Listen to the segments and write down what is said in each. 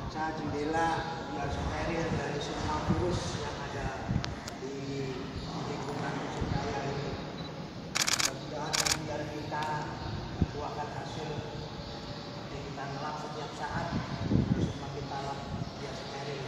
kaca, jendela biar steril dari semua virus yang ada di lingkungan Masjid Raya ini. Mudah-mudahan biar kita buahkan hasil seperti kita ngelap setiap saat, semua kita lap biar steril.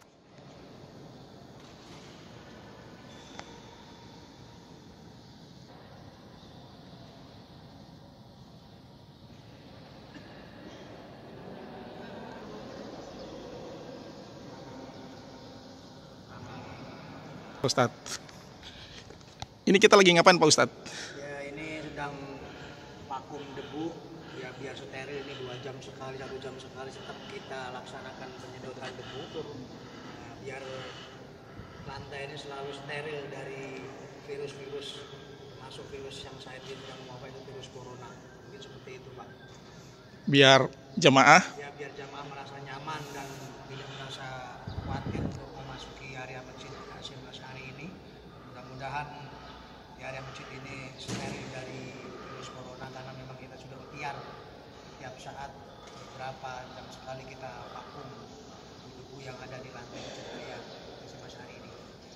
Ustadz, ini kita lagi ngapain Pak Ustadz? Ya, ini sedang vakum debu ya biar steril. Ini 2 jam sekali, 1 jam sekali tetap kita laksanakan penyedotan debu. Nah, biar lantai ini selalu steril dari virus-virus, termasuk virus yang saat ini yang wabah itu virus corona. Mungkin seperti itu Pak. Biar jemaah Ya biar jamaah merasa nyaman dan tidak merasa khawatir untuk memasuki area Masjid Hasyim Asy'ari ini. Mudah-mudahan di area masjid ini steril dari virus corona, karena memang kita sudah ikhtiar setiap saat beberapa jam sekali kita vakum debu yang ada di lantai Masjid Raya Hasyim Asy'ari ini.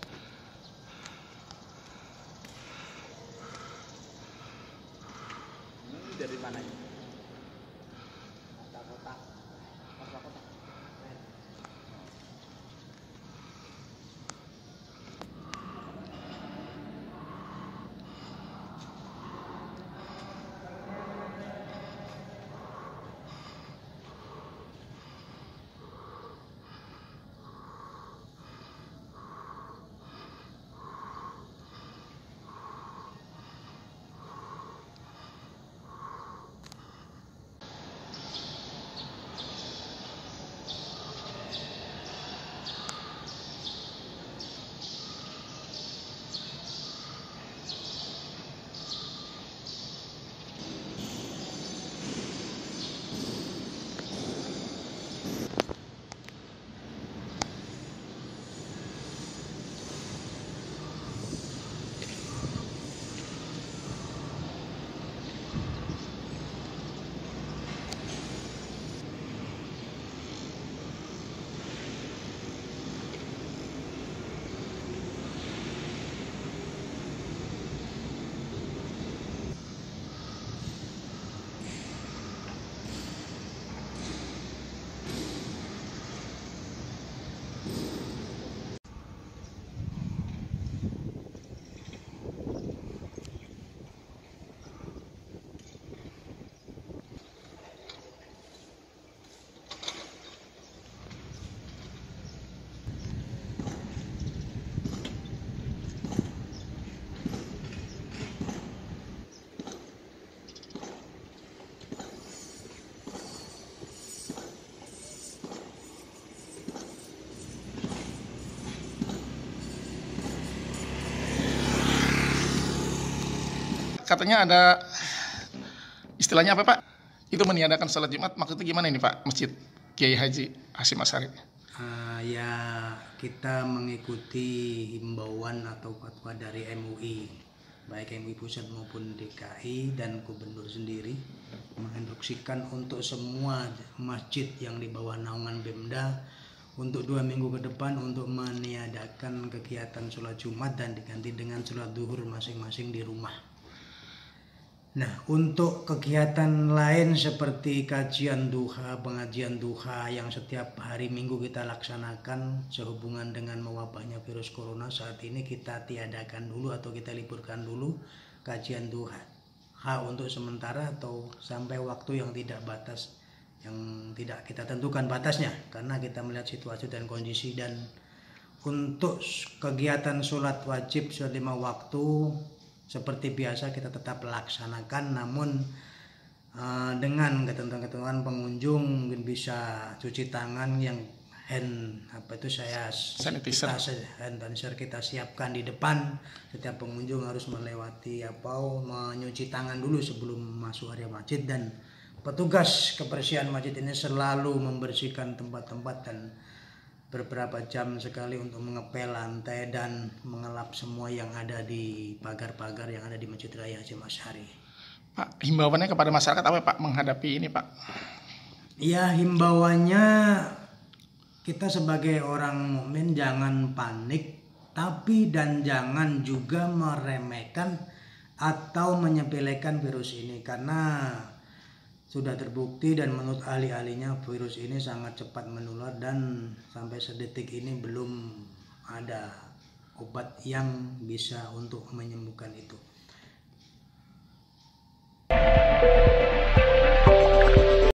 Ini dari mana ini? Kotak-kotak. Kotak-kotak. katanya ada istilahnya apa Pak? Itu meniadakan sholat Jumat, maksudnya gimana ini Pak? Masjid Kiai Haji Hasyim Asy'ari. Ya kita mengikuti himbauan atau fatwa dari MUI, baik MUI pusat maupun DKI dan gubernur sendiri menginstruksikan untuk semua masjid yang di bawah naungan Bemda untuk 2 minggu ke depan untuk meniadakan kegiatan sholat Jumat dan diganti dengan sholat duhur masing-masing di rumah. Nah, untuk kegiatan lain seperti kajian duha, pengajian duha yang setiap hari Minggu kita laksanakan sehubungan dengan mewabahnya virus corona, saat ini kita tiadakan dulu atau kita liburkan dulu kajian duha untuk sementara atau sampai waktu yang tidak batas, yang tidak kita tentukan batasnya karena kita melihat situasi dan kondisi. Dan untuk kegiatan sholat wajib sholat 5 waktu seperti biasa kita tetap laksanakan, namun dengan ketentuan-ketentuan pengunjung mungkin bisa cuci tangan yang hand sanitizer kita siapkan di depan. Setiap pengunjung harus melewati menyuci tangan dulu sebelum masuk area masjid, dan petugas kebersihan masjid ini selalu membersihkan tempat-tempat dan beberapa jam sekali untuk mengepel lantai dan mengelap semua yang ada di pagar-pagar yang ada di Masjid Raya Hasyim Asy'ari. Pak, himbauannya kepada masyarakat apa Pak menghadapi ini Pak? Ya, himbauannya kita sebagai orang mukmin jangan panik, tapi dan jangan juga meremehkan atau menyepelekan virus ini, karena sudah terbukti dan menurut ahli-ahlinya virus ini sangat cepat menular dan sampai sedetik ini belum ada obat yang bisa untuk menyembuhkan itu.